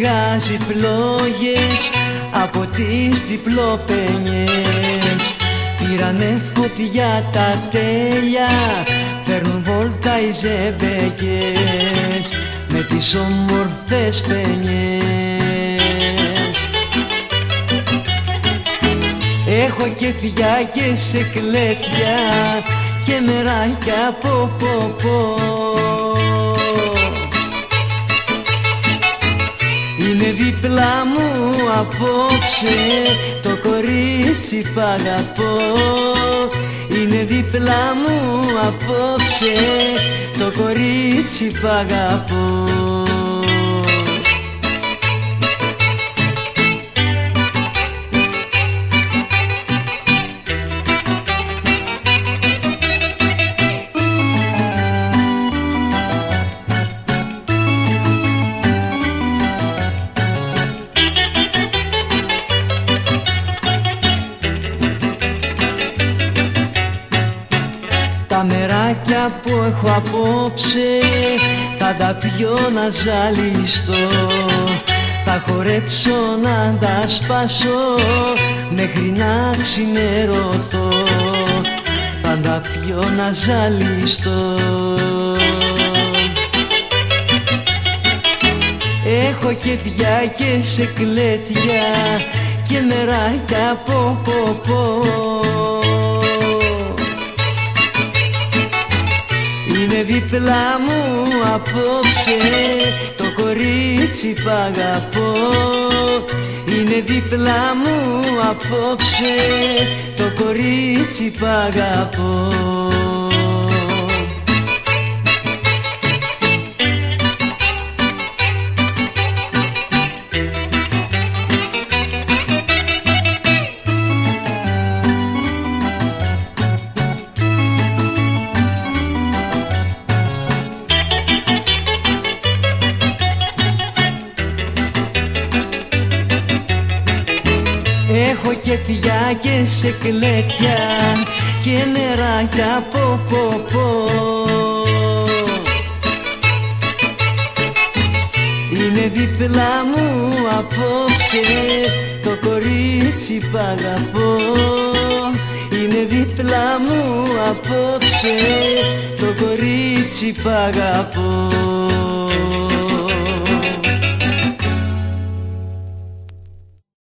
βγάζει πλόγες από τις διπλοπενιές. Πήρανε φωτιά τα τέλεια, φέρνουν βόλτα οι ζεμπεκές με τις όμορφες πενιές. Έχω και φυγιά και σε κλέτια και μεράκια πω. Είναι δίπλα μου απόψε το κορίτσι που αγαπώ. Είναι δίπλα μου απόψε το κορίτσι που αγαπώ. Τα μεράκια που έχω απόψε θα τα πιω να ζαλιστώ. Θα χορέψω να τα σπάσω μέχρι να ξημερωτώ. Θα τα πιω να ζαλιστώ. Έχω και πια και σε κλέτια και μεράκια πω. Είναι δίπλα μου απόψε το κορίτσι που αγαπώ. Είναι δίπλα μου απόψε το κορίτσι που αγαπώ. Έχω και φυγιά και σε κλέτια και νεράκια πω. Είναι δίπλα μου απόψε το κορίτσι που αγαπώ. Είναι δίπλα μου απόψε το κορίτσι που αγαπώ.